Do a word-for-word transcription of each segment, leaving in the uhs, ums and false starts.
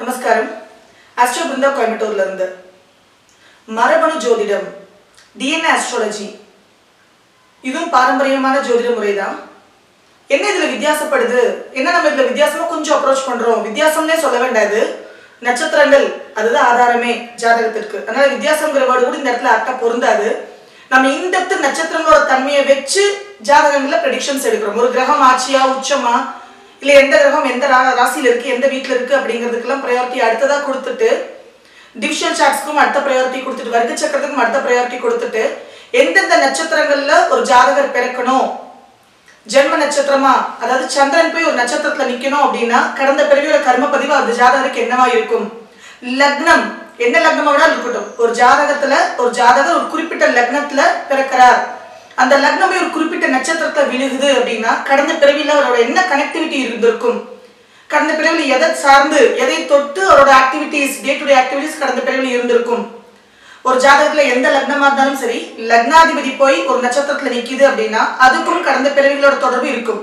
நமஸ்காரம். ஆஸ்ட்ரோ பிருந்தா கோயம்புத்தூர்ல இருந்து. மரபணு ஜோதிடம், டிஎன்ஏ ஆஸ்ட்ராலஜி, இதுவும் பாரம்பரியமான ஜோதிட முறைதான். என்ன இதுல வித்தியாசப்படுது, என்ன நம்ம இதுல வித்தியாசமா கொஞ்சம் அப்ரோச் பண்றோம், வித்தியாசம்னே சொல்ல வேண்டாது, நட்சத்திரங்கள் அதுதான் ஆதாரமே ஜாதகத்திற்கு. அதனால வித்தியாசங்கிற வேர்டு கூட இந்த இடத்துல அர்த்தம் பொருந்தாது. நம்ம இன்டெப்த் நட்சத்திரங்களோட தன்மையை வச்சு ஜாதகங்கள்ல ப்ரெடிக்ஷன்ஸ் எடுக்கிறோம். ஒரு கிரகம் ஆட்சியா உச்சமா இல்லை எந்த கிரகம் எந்த ராசியில் இருக்கு, எந்த வீட்டில் இருக்கு அப்படிங்கிறதுக்கெல்லாம் ப்ரையாரிட்டி அடுத்ததா கொடுத்துட்டு, டிவிஷன் சார்ட்ஸ்க்கும் அடுத்த ப்ரையாரிட்டி கொடுத்துட்டு, வர்க்க சக்கரத்துக்கும் அடுத்த ப்ரையாரிட்டி கொடுத்துட்டு, எந்தெந்த நட்சத்திரங்கள்ல ஒரு ஜாதகர் பிறக்கணும், ஜென்ம நட்சத்திரமா, அதாவது சந்திரன் போய் ஒரு நட்சத்திரத்துல நிக்கணும் அப்படின்னா கடந்த பிறவியோட கர்ம பதிவு அந்த ஜாதகருக்கு என்னவா இருக்கும், லக்னம் என்ன லக்னமா வேணாலும் இருக்கட்டும், ஒரு ஜாதகத்துல ஒரு ஜாதகர் ஒரு குறிப்பிட்ட லக்னத்துல பிறக்கிறார், அந்த லக்னமே ஒரு குறிப்பிட்ட நட்சத்திரத்தை விழுகுது அப்படின்னா கடந்த பிறவியில அவரோட என்ன கனெக்டிவிட்டி இருந்திருக்கும், கடந்த பிறவியில் எதை சார்ந்து எதை தொட்டு அவரோட activities day to day activities கடந்த பிறவியில் இருந்திருக்கும். ஒரு ஜாதகத்துல எந்த லக்னமா இருந்தாலும் சரி, லக்னாதிபதி போய் ஒரு நட்சத்திரத்துல நிக்குது அப்படின்னா அதுக்கும் கடந்த பிறவிகளோட தொடர்பு இருக்கும்.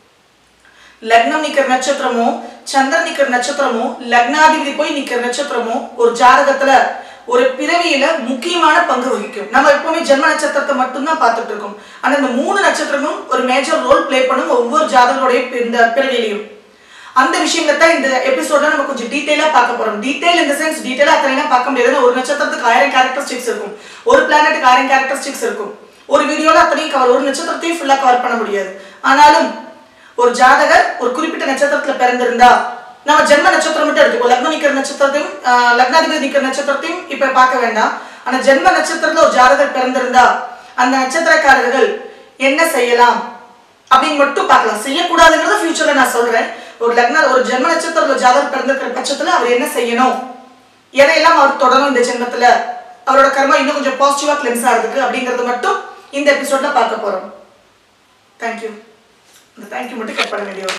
லக்னம் நிக்கிற நட்சத்திரமோ சந்திரன் நிக்கிற நட்சத்திரமோ லக்னாதிபதி போய் நிக்கிற நட்சத்திரமோ ஒரு ஜாதகத்துல ஒரு பிறவியில முக்கியமான பங்கு வகிக்கும். நம்ம எப்பவுமே ஜென்ம நட்சத்திரத்தை மட்டும்தான் பார்த்துட்டு இருக்கோம். ஆனா இந்த மூணு நட்சத்திரமும் ஒரு மேஜர் ரோல் பிளே பண்ணும் ஒவ்வொரு ஜாதகருடைய இந்த பிறவியிலையும். அந்த விஷயங்களை தான் இந்த எபிசோட்ல நம்ம கொஞ்சம் டீடைலா பார்க்க போறோம். டீடைல் இந்த சென்ஸ் டீடைலா அத்தனை பார்க்க முடியாது. ஒரு நட்சத்திரத்துக்கு ஆயிரம் கேரக்டரிஸ்டிக்ஸ் இருக்கும், ஒரு பிளானட்டுக்கு ஆயிரம் கேரக்டரிஸ்டிக்ஸ் இருக்கும். ஒரு வீடியோல அத்தனையும் கவர், ஒரு நட்சத்திரத்தையும் ஃபுல்லா கவர் பண்ண முடியாது. ஆனாலும் ஒரு ஜாதகர் ஒரு குறிப்பிட்ட நட்சத்திரத்துல பிறந்திருந்தா, நம்ம ஜென்ம நட்சத்திரம் மட்டும் எடுத்துக்கோ, லக்னம் நிக்கிற நட்சத்திரத்தையும் லக்னாதிபதி நிக்கிற நட்சத்திரத்தையும் இப்ப பார்க்க வேண்டாம். ஆனா ஜென்ம நட்சத்திரத்துல ஒரு ஜாதகர் பிறந்திருந்தா அந்த நட்சத்திரக்காரர்கள் என்ன செய்யலாம் அப்படின்னு மட்டும் பார்க்கலாம். செய்யக்கூடாதுங்கிறத ஃபியூச்சர்ல நான் சொல்றேன். ஒரு லக்ன ஒரு ஜென்ம நட்சத்திரத்துல ஜாதகர் பிறந்திருக்கிற பட்சத்துல அவர் என்ன செய்யணும், எதையெல்லாம் அவர் தொடரும் இந்த ஜென்மத்துல, அவரோட கர்மா இன்னும் கொஞ்சம் பாசிட்டிவா கிளென்ஸ் ஆகுதுக்கு அப்படிங்கறது மட்டும் இந்த எபிசோட்ல பார்க்க போறோம். தேங்க்யூ. இந்த தேங்க்யூ மட்டும் கட் பண்ண வேண்டிய